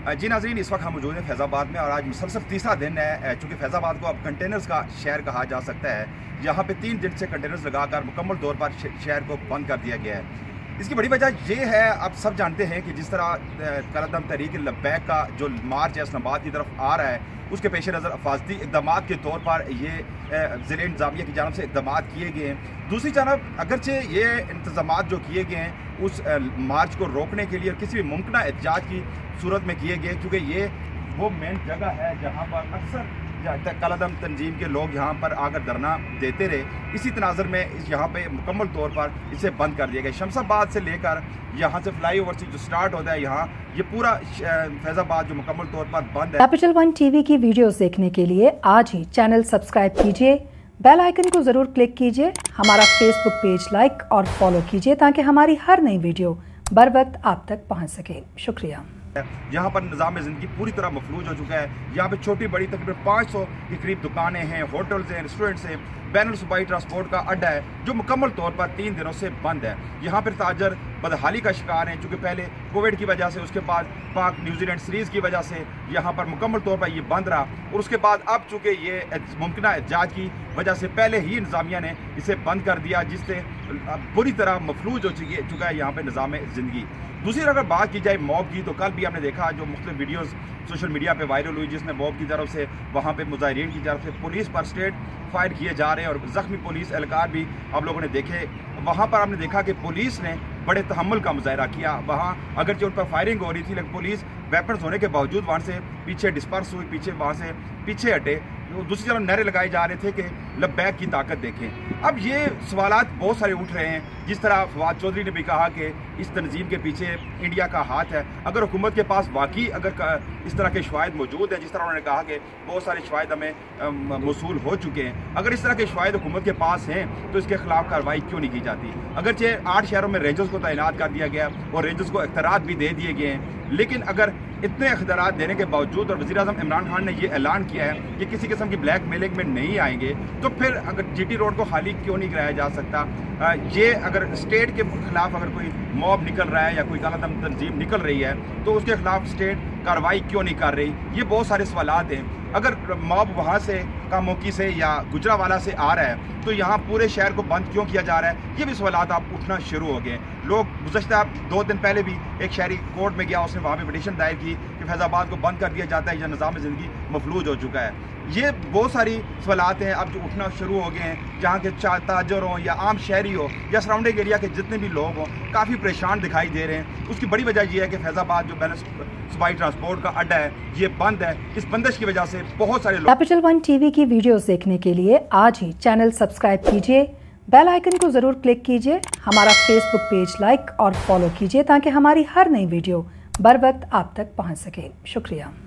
जी नाज़रीन, इस वक्त हम मौजूद हैं फैज़ाबाद में और आज मुसलसल तीसरा दिन है। चूँकि फैज़ाबाद को अब कंटेनर्स का शहर कहा जा सकता है। यहाँ पे 3 दिन से कंटेनर्स लगाकर मुकम्मल तौर पर शहर को बंद कर दिया गया है। इसकी बड़ी वजह ये है, आप सब जानते हैं कि जिस तरह कलदम तहरीक लेबक का जो मार्च है इस्लामाबाद की तरफ आ रहा है, उसके पेश नज़र हिफाजती इकदामात के तौर पर ये ज़िले इंतज़ामिया की जानब से इकदामात किए गए हैं। दूसरी जानब अगरचे ये इंतज़ामात जो किए गए हैं उस मार्च को रोकने के लिए और किसी भी मुमकिन एहतजाज की सूरत में किए गए, क्योंकि ये वो मेन जगह है जहाँ पर अक्सर कलदम तंजीम के लोग यहाँ पर आकर धरना देते रहे। इसी तनाज़र में यहाँ पे मुकम्मल तौर पर इसे बंद कर दिया गया। शमशाबाद से लेकर यहाँ से फ्लाई ओवर से जो स्टार्ट होता है यहाँ, ये पूरा फैज़ाबाद जो मुकम्मल तौर पर बंद है। कैपिटल वन टीवी की वीडियोस देखने के लिए आज ही चैनल सब्सक्राइब कीजिए, बेल आइकन को जरूर क्लिक कीजिए, हमारा फेसबुक पेज लाइक और फॉलो कीजिए ताकि हमारी हर नई वीडियो बर वक्त आप तक पहुँच सके। शुक्रिया। यहाँ पर निज़ाम ज़िंदगी पूरी तरह मफलूज हो चुका है। यहाँ पे छोटी बड़ी तकरीबन 500 के करीब दुकानें हैं, होटल्स हैं, रेस्टोरेंट्स हैं, बैनुल सूबाई ट्रांसपोर्ट का अड्डा है जो मुकम्मल तौर पर 3 दिनों से बंद है। यहाँ पर ताजर बदहाली का शिकार हैं, चूँकि पहले कोविड की वजह से, उसके बाद पाक न्यूजीलैंड सीरीज़ की वजह से यहाँ पर मुकम्मल तौर पर ये बंद रहा और उसके बाद अब चूँकि ये मुमकिन एहतजाज की वजह से पहले ही इंतज़ामिया ने इसे बंद कर दिया, जिससे बुरी तरह मफलूज हो चुका है यहाँ पर निज़ाम ज़िंदगी। दूसरी अगर बात की जाए मॉब की, तो कल भी आपने देखा जो मुख्तलिफ वीडियोस सोशल मीडिया पे वायरल हुई, जिसमें मॉब की तरफ से वहाँ पे मुजाहिरीन की तरफ से पुलिस पर स्ट्रेट फायर किए जा रहे हैं और ज़ख्मी पुलिस एहलकार भी आप लोगों ने देखे। वहाँ पर आपने देखा कि पुलिस ने बड़े तहम्मुल का मुजाहरा किया। वहाँ अगरचे उन पर फायरिंग हो रही थी, लेकिन पुलिस वेपन्स होने के बावजूद वहाँ से पीछे डिस्पर्स हुई, वहाँ से पीछे हटे। दूसरी तरफ नारे लगाए जा रहे थे कि लेबक की ताकत देखें। अब ये सवालात बहुत सारे उठ रहे हैं, जिस तरह फवाद चौधरी ने भी कहा कि इस तंजीम के पीछे इंडिया का हाथ है। अगर हुकूमत के पास वाकई अगर इस तरह के शवाहिद मौजूद हैं, जिस तरह उन्होंने कहा कि बहुत सारे शवाहिद हमें मौसूल हो चुके हैं, अगर इस तरह के शवाहिद हुकूमत के पास हैं तो इसके खिलाफ कार्रवाई क्यों नहीं की जाती। अगरचे 8 शहरों में रेंजर्स को तैनात कर दिया गया और रेंजर्स को इख्तियारात भी दे दिए गए हैं, लेकिन अगर इतने इख्तियारात देने के बावजूद और वज़ीर आज़म इमरान खान ने ये ऐलान किया है कि किसी किस्म की ब्लैक मेलिंग में नहीं आएंगे, तो फिर अगर जीटी रोड को खाली क्यों नहीं कराया जा सकता। ये अगर स्टेट के खिलाफ अगर कोई मॉब निकल रहा है या कोई कलदम तंजीम निकल रही है तो उसके खिलाफ स्टेट कार्रवाई क्यों नहीं कर रही। ये बहुत सारे सवालात हैं। अगर मॉब वहाँ से कामोकी से या गुजरावाला से आ रहा है तो यहाँ पूरे शहर को बंद क्यों किया जा रहा है, ये भी सवालात आप उठना शुरू हो गए। लोग गुज़श्ता 2 दिन पहले भी एक शहरी कोर्ट में गया, उसने वहाँ पे पिटीशन दायर की कि फैज़ाबाद को बंद कर दिया जाता है या निज़ाम ज़िंदगी मफलूज हो चुका है। ये बहुत सारी सवालात हैं अब जो उठना शुरू हो गए हैं, जहाँ के ताजर हों या आम शहरी हो या सराउंडिंग एरिया के जितने भी लोग हों काफ़ी परेशान दिखाई दे रहे हैं। उसकी बड़ी वजह यह है कि फैज़ाबाद जो बैनुल सूबाई ट्रांसपोर्ट का अड्डा है ये बंद है। इस बंदिश की वजह से बहुत सारे लोग कैपिटल वन टीवी की वीडियोस देखने के लिए आज ही चैनल सब्सक्राइब कीजिए, बेल आइकन को जरूर क्लिक कीजिए, हमारा फेसबुक पेज लाइक और फॉलो कीजिए ताकि हमारी हर नई वीडियो बर वक्त आप तक पहुंच सके। शुक्रिया।